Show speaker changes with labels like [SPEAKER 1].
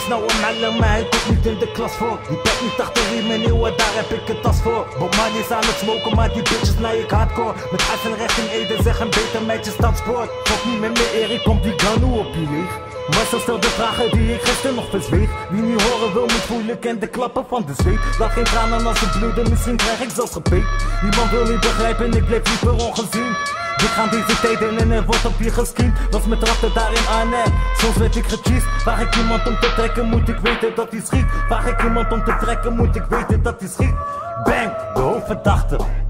[SPEAKER 1] is nou een melle, maar hij komt niet in de klas voor. Die pet niet achter riemen, nieuwe, daar heb ik een tas voor. Bob Marley is aan het smoken, maar die bitches naar ik hardcore. Met hart en recht in Ede zeggen beter met je stadsport. Fok niet met me Erik, komt die Ganu op je leeg. Marcel stelt de vragen die ik gisteren nog verzweeg. Wie niet horen wil moet voelen, kent de klappen van de zweet. Laat geen tranen als ze bloeden, misschien krijg ik zelfs gepeet. Niemand wil niet begrijpen en ik bleef liever ongezien. Dit gaan deze tijden en er wordt op je geskiend. Was met ratten daar in Arnhem, soms werd ik gecheesed. Vraag ik iemand om te trekken, moet ik weten dat hij schiet. Vraag ik iemand om te trekken, moet ik weten dat hij schiet. Bang, de hoofdverdachte.